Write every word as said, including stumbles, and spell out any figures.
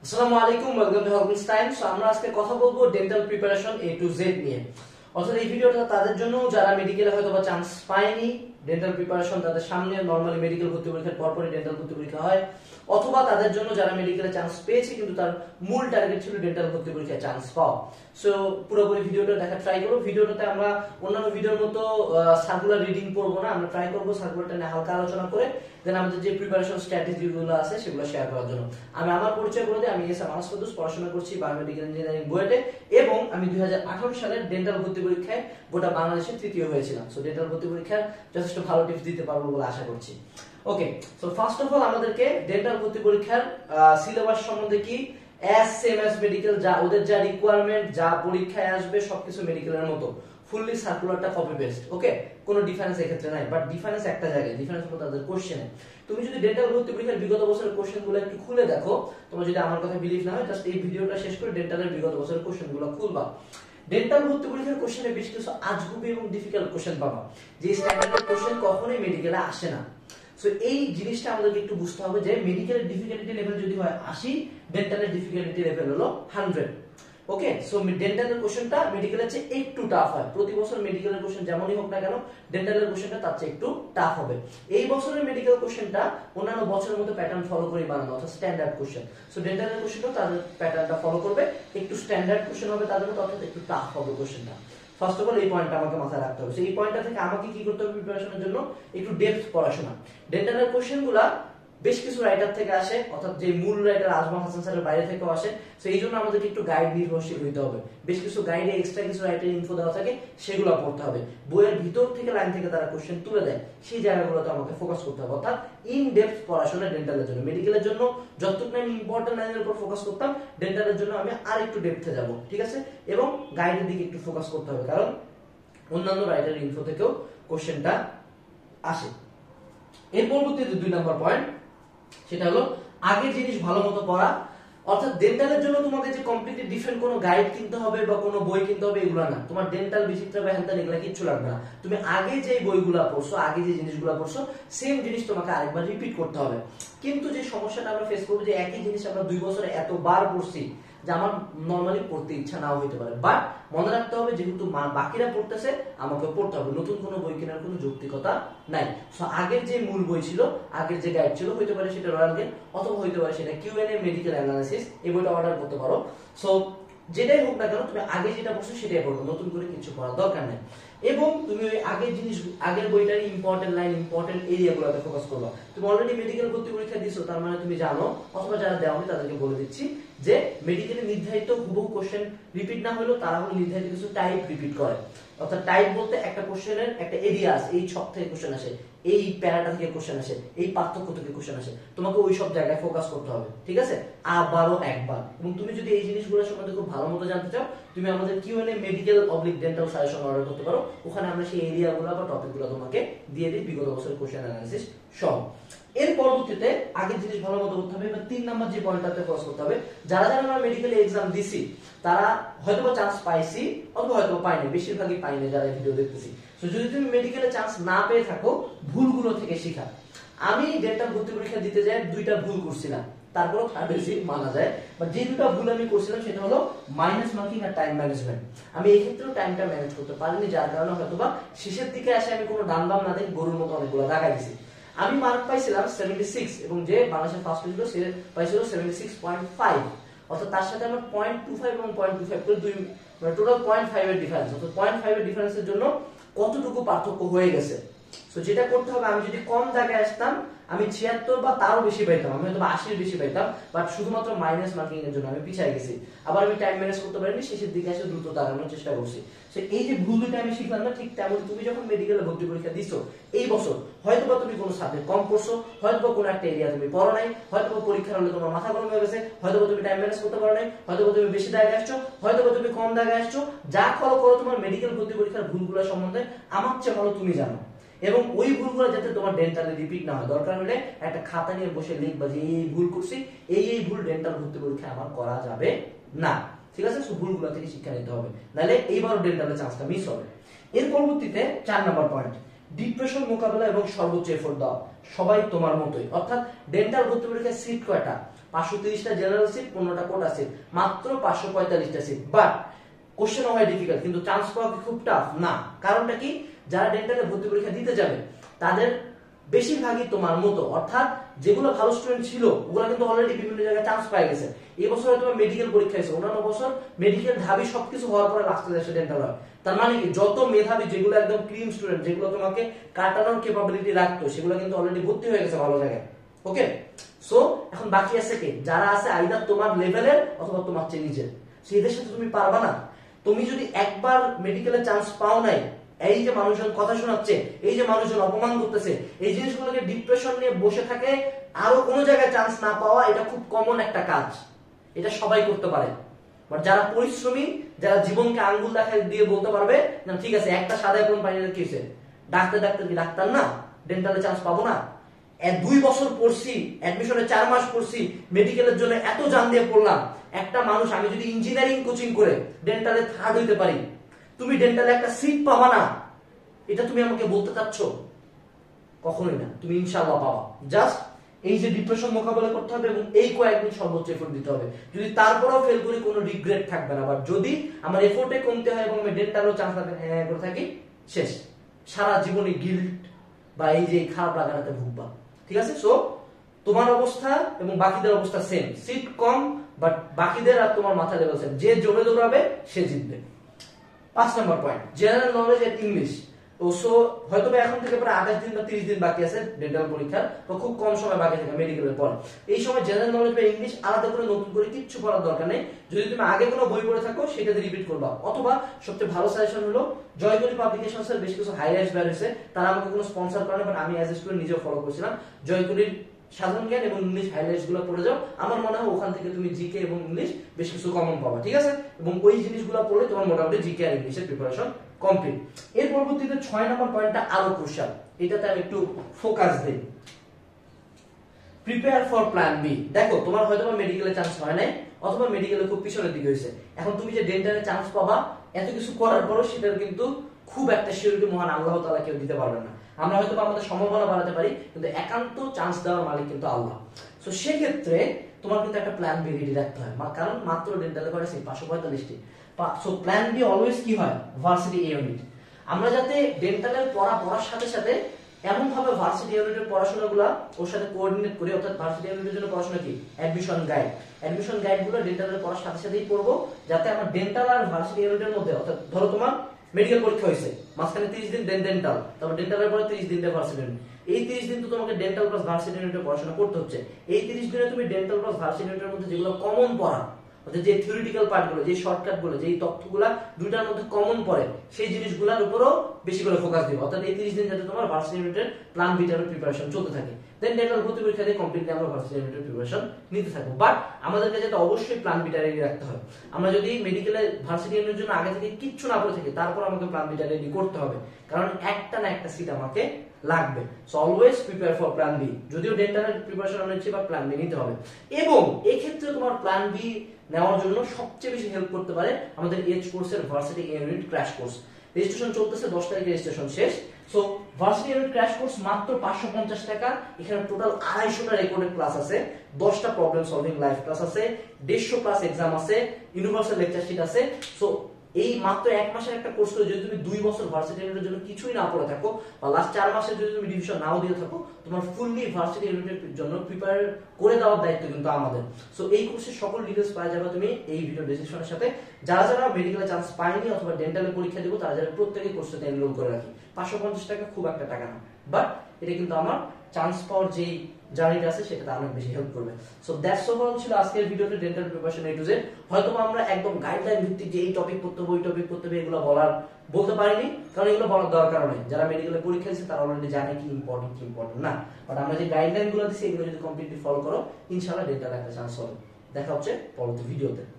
আসসালামু আলাইকুম, welcome to Hawkings time. So আমরা আজকে কথা বলবো dental preparation A to Z নিয়ে। অর্থাৎ এই ভিডিওটা তাদের জন্য যারা মেডিকেলে হয়তো বা চান্স পায়নি, ডেন্টাল প্রিপারেশন তাদের সামনে নরমালি মেডিকেল ভর্তি পরীক্ষার পরপরই ডেন্টাল ভর্তি পরীক্ষা হয়, অথবা তাদের জন্য যারা মেডিকেলে চান্স পেয়েছে কিন্তু তার মূল টার্গেট ছিল ডেন্টাল ভর্তি পরীক্ষায় চান্স পাওয়া। সো পুরোপুরি ভিডিওটা দেখা ট্রাই করো। ভিডিওটাতে আমরা অন্যান্য ভিডিওর মতো সার্কুলার রিডিং পড়বো না, আমরা ট্রাই করবো সার্কুলারটা নিয়ে হালকা আলোচনা করে দেন আমাদের যে প্রিপারেশন স্ট্র্যাটেজিগুলো আছে সেগুলো শেয়ার করার জন্য। আমি আমার পরিচয় করে দিই, আমি এস এম আনাস কুদ্দুস, পড়াশোনা করছি বায়োমেডিক্যাল ইঞ্জিনিয়ারিং বুয়েটে এবং আমি দুই হাজার আঠারো সালের ডেন্টাল ভর্তি পরীক্ষায় গোটা বাংলাদেশে তৃতীয় হয়েছিলাম। সো ডেন্টাল ভর্তি পরীক্ষার যথেষ্ট ভালো টিপস দিতে পারবো বলে আশা করছি। Okay, so first of all আমাদেরকে ডেন্টাল ভর্তি পরীক্ষার সিলেবাস সম্বন্ধে কি এস সেম এস মেডিকেল, যা ওদের যা রিকোয়ারমেন্ট, যা পরীক্ষায় আসবে সবকিছু মেডিকেলের মতো ফুললি সার্কুলারটা কপি পেস্ট। ওকে, কোনো ডিফারেন্স এক্ষেত্রে নাই, বাট ডিফারেন্স একটা জায়গায়, ডিফারেন্স হলো তাদের কোশ্চেনে। তুমি যদি ডেন্টাল ভর্তি পরীক্ষার বিগত বছরের কোশ্চেনগুলো একটু খুলে দেখো, তোমার যদি আমার কথা বিলিভ না হয় জাস্ট এই ভিডিওটা শেষ করে ডেন্টালের বিগত বছরের কোশ্চেনগুলো খুলবা। ডেন্টাল ভর্তি পরীক্ষার কোশ্চেনে বেশ কিছু আজগুবি এবং ডিফিকাল্ট কোশ্চেন পাবা, যে স্ট্যান্ডার্ডের কোশ্চেন কখনোই মেডিকেলে আসে না। সো এই জিনিসটা আমাদেরকে একটু বুঝতে হবে যে মেডিকেলের ডিফিকাল্টি লেভেল যদি হয় আশি, ডেন্টালের ডিফিকাল্টি লেভেল হলো হান্ড্রেড। ওকে, সো ডেন্টালের কোশ্চেনটা মেডিকেলের চেয়ে একটু টাফ হয়। প্রতি বছর মেডিকেলের কোশ্চেন যেমনই হোক না কেন, ডেন্টালের কোশ্চেনটা তার চেয়ে একটু টাফ হবে। এই বছরের মেডিকেল কোশ্চেনটা অন্যান্য বছরের মতো প্যাটার্ন ফলো করে বানানো, অর্থাৎ স্ট্যান্ডার্ড কোশ্চেন। সো ডেন্টালের কোশ্চেনটাও তাদের প্যাটার্নটা ফলো করবে, একটু স্ট্যান্ডার্ড কোশ্চেন হবে তাদের মতো, অর্থাৎ একটু টাফ হবে কোশ্চেনটা। ফার্স্ট অফ অল এই পয়েন্টটা আমাকে মাথায় রাখতে হবে। এই পয়েন্টটা থেকে আমাকে কি করতে হবে প্রিপারেশনের জন্য? একটু ডেপথ পড়াশোনা। ডেন্টালের কোশ্চেনগুলা বেশ কিছু রাইটার থেকে আসে, অর্থাৎ যে মূল রাইটার আজমল হাসান স্যারের বাইরে থেকেও আসে। সো এই জন্য আমাদেরকে একটু গাইড নির্ভরশীল হইতে হবে। বেশ কিছু গাইডে এক্সট্রা কিছু রাইটার ইনফো দেওয়া থাকে, সেগুলো পড়তে হবে। বইয়ের ভিতর থেকে লাইন থেকে তারা কোশ্চেন তুলে দেয়, সেই জায়গাগুলোতে আমাকে ফোকাস করতে হবে। অর্থাৎ ইন ডেপথ পড়াশোনা ডেন্টালের জন্য। মেডিকেলের জন্য যতটুকু আমি ইম্পর্টেন্ট লাইনের উপর ফোকাস করতাম, ডেন্টালের জন্য আমি আর একটু ডেপথে যাব, ঠিক আছে? এবং গাইডের দিকে একটু ফোকাস করতে হবে, কারণ অন্যান্য রাইটারের ইনফো থেকেও কোশ্চেনটা আসে। এর পরবর্তীতে দুই নম্বর পয়েন্ট, সেটা হলো আগের জিনিস ভালো মতো পড়া। অর্থাৎ ডেন্টালের জন্য তোমাকে যে কমপ্লিটলি ডিফারেন্ট কোনো গাইড কিনতে হবে বা কোনো বই কিনতে হবে এগুলো না। তোমার ডেন্টাল বিচিত্র বা হ্যান্তান এগুলা কিচ্ছু লাগবে না। তুমি আগে যে বইগুলো পড়ছো, আগে যে জিনিসগুলো পড়ছো, সেম জিনিস তোমাকে আরেকবার রিপিট করতে হবে। কিন্তু যে সমস্যাটা আমরা ফেস করবো, যে একই জিনিস আমরা দুই বছরে এতবার পড়ছি যে আমার নরমালি পড়তে ইচ্ছা নাও হইতে পারে। বাট মনে রাখতে হবে, যেহেতু বাকিরা পড়তেছে আমাকে পড়তে হবে, নতুন কোনো বই কেনার কোনো যৌক্তিকতা নাই। সো আগের যে মূল বই ছিল, আগের যে গাইড ছিল, হইতে পারে সেটা রয়্যাল গেম, অথবা হইতে পারে সেটা কিউএনএ মেডিকেল অ্যানালিসিস, এই বইটা অর্ডার করতে পারো। সো যেটাই হোক না কেন, তুমি আগে যেটা পড়ছো সেটাই পড়ো, নতুন করে কিছু পড়ার দরকার নেই। এবং তুমি ওই আগের জিনিস, আগের বইটার ইম্পর্টেন্ট লাইন, ইম্পর্টেন্ট এরিয়াগুলোতে ফোকাস করবা। তুমি অলরেডি মেডিকেল ভর্তি পরীক্ষা দিছো, তার মানে তুমি জানো, অথবা যারা দেওনি তাদেরকে বলে দিচ্ছি যে মেডিকেলে নির্ধারিত হুবহু কোশ্চেন রিপিট না হলেও তারা হলো নির্ধারিত কিছু টাইপ রিপিট করে। অর্থাৎ টাইপ বলতে একটা কোশ্চেনের একটা এরিয়া আছে, এই ছক থেকে কোশ্চেন আসে, এই প্যারাটা থেকে কোশ্চেন আসে, এই পার্থক্য থেকে কোশ্চেন আসে, তোমাকে ওই সব জায়গায় ফোকাস করতে হবে, ঠিক আছে? আবারও একবার। এবং তুমি যদি এই জিনিসগুলো সম্বন্ধে খুব ভালো মতো জানতে চাও, তুমি আমাদের কিউএনএ মেডিকেল অবলিক ডেন্টাল সাজেশন অর্ডার করতে পারো। ওখানে আমরা সেই এরিয়াগুলো বা টপিকগুলো তোমাকে দিয়ে দিই, বিগত বছরের কোশ্চেন অ্যানালিসিস সহ। এর পরবর্তীতে আগের জিনিস ভালো মতো করতে হবে। এবার তিন নাম্বার যে পয়েন্টটাতে ফোকাস করতে হবে, যারা যারা আমরা মেডিকেল এক্সাম দিছি তারা হয়তো চান্স পাইছি অথবা হয়তো পাইনি, বেশিরভাগই পাইনি যারা এই ভিডিও দেখতেছি। তো যদি তুমি মেডিকেলে চান্স না পেয়ে থাকো, ভুলগুলো থেকে শেখা। আমি ডেন্টাল ভর্তি পরীক্ষা দিতে যাই দুইটা ভুল করছিলাম, তারপরও থার্ড বেশি মানা যায়। বাট যে দুটো ভুল আমি করছিলাম সেটা হলো মাইনাস মার্কিং আর টাইম ম্যানেজমেন্ট। আমি এই ক্ষেত্রেও টাইমটা ম্যানেজ করতে পারিনি, যার কারণে হয়তোবা শেষের দিকে এসে আমি কোনো ডান বাম না দেখে গরুর মতো অনেকগুলো দাগা দিছি। আমি মার্ক পাইছিলাম সেভেন্টি সিক্স এবং যে বাংলাদেশের ফার্স্ট হয়েছিল সে পাইছিল সেভেন্টি সিক্স পয়েন্ট ফাইভ। অর্থাৎ তার সাথে আমার পয়েন্ট টু ফাইভ এবং পয়েন্ট টু ফাইভ করে দুই, মানে টোটাল পয়েন্ট ফাইভ এর ডিফারেন্স। অর্থাৎ পয়েন্ট ফাইভ এর ডিফারেন্সের জন্য কতটুকু পার্থক্য হয়ে গেছে। সো যেটা করতে হবে, আমি যদি কম দাগে আসতাম আমি ছিয়াত্তর বা তারও বেশি পাইতাম, আমি হয়তো আশির বেশি পাইতাম, বাট শুধুমাত্র মাইনাস মার্কিং এর জন্য আমি পিছিয়ে গেছি। আবার আমি টাইম ম্যানেজ করতে পারিনি, শেষের দিকে এসে দ্রুত দাঁড়ানোর চেষ্টা করছি। সো এই যে ভুল দুটো আমি শিখলাম না, ঠিক তেমন তুমি যখন মেডিকেলে ভর্তি পরীক্ষা দিছো এই বছর, হয়তোবা তুমি কোনো সাবজেক্ট কম পড়ছো, হয়তোবা কোনো একটা এরিয়া তুমি পড়ো নাই, হয়তোবা পরীক্ষার হলে তোমার মাথা গরম হয়ে গেছে, হয়তোবা তুমি টাইম ম্যানেজ করতে পারো নাই, হয়তোবা তুমি বেশি দাগে আসছো, হয়তোবা তুমি কম দাগে আসছো। যা করো করো, তোমার মেডিকেল ভর্তি পরীক্ষার ভুলগুলো সম্বন্ধে আমার চেয়ে ভালো তুমি জানো। এবং ওই ভুলগুলো যাতে তোমার ডেন্টালে রিপিট না হয়, দরকার হলে একটা খাতা নিয়ে বসে লিখবা যে এই ভুল করছি, এই এই ভুল ডেন্টাল ভর্তি পরীক্ষায় আমার করা যাবে না, ঠিক আছে? সো ভুলগুলো থেকে শিক্ষা নিতে হবে, নাহলে এইবারও ডেন্টালে চান্সটা মিস হবে। এর পরবর্তীতে চার নাম্বার পয়েন্ট, ডিপ্রেশন মোকাবেলা এবং সর্বোচ্চ এফোর্ট দাও। সবাই তোমার মতোই, অর্থাৎ ডেন্টাল ভর্তি পরীক্ষায় সিট কয়টা? পাঁচশো তিরিশটা জেনারেল সিট, পনেরোটা কোটা সিট, মাত্র পাঁচশো পঁয়তাল্লিশটা সিট। বাট কোশ্চেন হয় ডিফিকাল্ট, কিন্তু চান্স পাওয়া কি খুব টাফ? না। কারণটা কি? যারা ডেন্টালে ভর্তি পরীক্ষা দিতে যাবে তাদের বেশিরভাগই তোমার মতো, অর্থাৎ যেগুলো ভালো স্টুডেন্ট ছিল ওগুলো কিন্তু অলরেডি বিভিন্ন জায়গায় চান্স পেয়ে গেছে। এই বছর হয়তো মেডিকেল পরীক্ষা হয়েছে, অন্যান্য বছর মেডিকেল ঢাবি সবকিছু হওয়ার পরে লাস্টে এসে ডেন্টাল হয়। তার মানে কি, যত মেধাবী যেগুলো একদম ক্রিম স্টুডেন্ট, যেগুলো তোমাকে কাটানোর ক্যাপাবিলিটি রাখতো, সেগুলো কিন্তু অলরেডি ভর্তি হয়ে গেছে ভালো জায়গায়। ওকে, সো এখন বাকি আছে কে? যারা আছে আইদার তোমার লেভেলের অথবা তোমার চেয়ে নিচের। এদের সাথে তুমি পারবা না। তুমি যদি একবার মেডিকেলে চান্স পাও নাই, এই যে মানুষজন কথা শোনাচ্ছে, এই যে মানুষজন অপমান করতেছে, এই জিনিসগুলোকে ডিপ্রেশন নিয়ে বসে থাকে, আরো কোনো জায়গায় চান্স না পাওয়া, এটা খুব কমন একটা কাজ, এটা সবাই করতে পারে। বাট যারা পরিশ্রমী, যারা জীবনকে আঙ্গুল দেখায় দিয়ে বলতে পারবে না ঠিক আছে একটা সাদা এখন পানিতে কি হয়েছে, ডাক্তার ডাক্তার কি ডাক্তার না, ডেন্টালে চান্স পাবো না, দুই বছর পড়ছি, অ্যাডমিশনে চার মাস পড়ছি, মেডিকেলের জন্য এত জান দিয়ে পড়লাম। একটা মানুষ, আমি যদি ইঞ্জিনিয়ারিং কোচিং করে ডেন্টালে থার্ড হইতে পারি, তুমি ডেন্টালে একটা সিট পাবা না, এটা তুমি আমাকে বলতে চাচ্ছ? কখনোই না। তুমি ইনশাআল্লাহ পাবা। জাস্ট এই যে ডিপ্রেশন মোকাবেলা করতে হবে এবং এই কয়েকদিন সর্বোচ্চ এফোর্ট দিতে হবে। যদি তারপরেও ফেল করি, কোনো রিগ্রেট থাকবে না। বাট যদি আমার এফোর্টে কমতে হয় এবং আমি ডেন্টালেও চান্স করে থাকি, শেষ, সারা জীবনে গিল্ট বা এই যে খারাপ লাগাটাতে ভুগবা। ঠিক আছে? সো তোমার অবস্থা এবং বাকিদের অবস্থা সেম, সিট কম, বাট বাকিদের আর তোমার মাথা লেভেল সেম। যে জোরে দৌড়াবে সে জিতবে। পাঁচ নম্বর point, general knowledge and English. So হয়তো এখন থেকে প্রায় আঠাশ দিন বা তিরিশ দিন বাকি আছে ডেন্টাল পরীক্ষার, তো খুব কম সময় বাকি থাকে মেডিকেলের পর। এই সময় জেনারেল নলেজ বা ইংলিশ আলাদা করে নতুন করে কিচ্ছু করার দরকার নেই। যদি তুমি আগে কোনো বই পড়ে থাকো সেটাতে রিপিট করবা, অথবা সবচেয়ে ভালো সাজেশন হলো জয়কলি পাবলিকেশনস এর বেশ কিছু হাইলাইটস বের হয়েছে, তারা আমাকে কোনো স্পন্সর করে না, বাট আমি অ্যাজ এ স্টুডেন্ট নিজেও ফলো করছিলাম। জয়কলির সাধারণ জ্ঞান এবং ইংলিশ হাইলাইটস গুলো পড়ে যাও, আমার মনে হয় ওখান থেকে তুমি জিকে এবং ইংলিশ বেশ কিছু কমন পাবা। ঠিক আছে? এবং ওই জিনিসগুলো পড়লে তোমার মোটামুটি জিকে আর ইংলিশের প্রিপারেশন কমপ্লিট। এর পরবর্তীতে ছয় নম্বর পয়েন্টটা আরো ক্রুশাল, এটাতে আমি একটু ফোকাস দেই। Prepare for plan B. দেখো, তোমার হয়তো মেডিকেলে চান্স হয় নাই, অথবা মেডিকেলে খুব পিছনের দিকে হয়েছে, এখন তুমি যে ডেন্টালে চান্স পাবা, এত কিছু করার পরও সেটার কিন্তু খুব একটা সিওরিটি মহান আল্লাহ তাআলা কেউ দিতে পারবে না। আমরা হয়তো আমাদের সম্ভাবনা বাড়াতে পারি, কিন্তু একান্ত চান্স দেওয়ার মালিক কিন্তু আল্লাহ। সো সেক্ষেত্রে তোমার কিন্তু একটা প্ল্যান বি রেডি রাখতে হয়, কারণ মাত্র ডেন্টালে করে পাঁচশো পঁয়তাল্লিশটি। সো প্ল্যান বি অলওয়েজ কি হয়? Varsity A unit. আমরা যাতে ডেন্টালের পড়া পড়ার সাথে সাথে এমন ভাবে ভার্সিটি ইউনিটের পড়াশোনাগুলো ওর সাথে কোঅর্ডিনেট করি, অর্থাৎ ভার্সিটি ইউনিটের জন্য পড়াশোনা কি অ্যাডমিশন গাইড, অ্যাডমিশন গাইডগুলো ডেন্টালের পড়ার সাথে সাথেই পড়বো, যাতে আমার ডেন্টাল আর ভার্সিটি ইউনিটের মধ্যে, অর্থাৎ ধরো তোমার মেডিকেল পরীক্ষা হয়েছে, মাঝখানে তিরিশ দিন ডেন্টাল, তারপর ডেন্টালের পরে তিরিশ দিন ভার্সিটি ইউনিট, এই তিরিশ দিন তো তোমাকে ডেন্টাল প্লাস ভার্সিটি ইউনিটের পড়াশোনা করতে হচ্ছে। এই তিরিশ দিনে তুমি ডেন্টাল প্লাস ভার্সিটি ইউনিটের মধ্যে যেগুলো কমন পড়া, অর্থাৎ যে থিওরিটিক্যাল পার্টগুলো, যে শর্টকাটগুলো, যেই তথ্যগুলো দুইটার মধ্যে কমন পড়ে, সেই জিনিসগুলোর উপরও বেশি করে ফোকাস দিবে। অর্থাৎ এই তিরিশ দিন যাতে তোমার ভার্সিটি ইউনিটের প্ল্যান বিটার প্রিপারেশন চলতে থাকে, দেন ডেন্টাল ভর্তি পরীক্ষা দিয়ে কমপ্লিটলি আমরা ভার্সিটি ইউনিটের প্রিপারেশন নিতে থাকবো। বাট আমাদেরকে যেটা অবশ্যই প্ল্যান বিটা রেডি রাখতে হয়। আমরা যদি মেডিকেলে ভার্সিটি ইউনিটের জন্য আগে থেকে কিচ্ছু না পড়ে থাকি, তারপর আমাকে প্ল্যান বিটা রেডি করতে হবে, কারণ একটা না একটা সিট আমাকে লাগবে। So always prepare for plan B. যদিও ডেন্টালের প্রিপারেশন আমরা নিচ্ছি, বা প্ল্যান বি নিতে হবে। এবং এই ক্ষেত্রে তোমার প্ল্যান বি নেওয়ার জন্য সবচেয়ে বেশি হেল্প করতে পারে আমাদের এইচ কোর্সের varsity unit crash course. Registration চলতেছে, দশ তারিখে রেজিস্ট্রেশন শেষ। So varsity unit crash course মাত্র পাঁচশো পঞ্চাশ টাকা। এখানে টোটাল আড়াইশোটা রেকর্ডেড ক্লাস আছে, দশটা প্রবলেম সলভিং লাইভ ক্লাস আছে, দেড়শো ক্লাস এক্সাম আছে, ইউনিভার্সাল লেকচার শিট আছে। সো এই মাত্র এক মাসের একটা কোর্স করে যদি তুমি দুই বছর ভার্সিটি ইউনিটের জন্য কিছুই না পড়ে থাকো, বা লাস্ট চার মাসে যদি তুমি ডিভিশন নাও দিয়ে থাকো, তোমার ফুললি ভার্সিটি ইউনিটের জন্য প্রিপেয়ার করে দেওয়ার দায়িত্ব কিন্তু আমাদের। সো এই কোর্সের সকল ডিটেইলস পাওয়া যাবে তুমি এই ভিডিও ডেসক্রিপশনের সাথে। যারা যারা মেডিকেলে চান্স পায়নি অথবা ডেন্টালে পরীক্ষা দেবো, তারা যারা প্রত্যেকেই কোর্সটাতে এনরোল করে রাখি। পাঁচশো পঞ্চাশ টাকা খুব একটা টাকা না, বাট এটা কিন্তু আমার চান্স পাওয়ার যেই জার্নিটা আছে সেটা অনেক বেশি হেল্প করবে। সো দ্যাটস ওভারঅল ছিল আজকের ভিডিওতে dental preparation A to Z. হয়তো আমরা একদম গাইডলাইন ভিত্তিক যে এই টপিক পড়তে হবে, ওই টপিক পড়তে হবে, এগুলো বলার বলতে পারিনি, কারণ এগুলো বলার দরকার নেই। যারা মেডিকেলে পরীক্ষা দিচ্ছে তারা অলরেডি জানে কি ইম্পর্টেন্ট কি ইম্পর্টেন্ট না। বাট আমরা যে গাইডলাইন গুলো দিচ্ছি এগুলো যদি কমপ্লিটলি ফলো করো, ইনশাআল্লাহ ডেন্টাল একটা চান্স হবে। দেখা হচ্ছে পরবর্তী ভিডিওতে।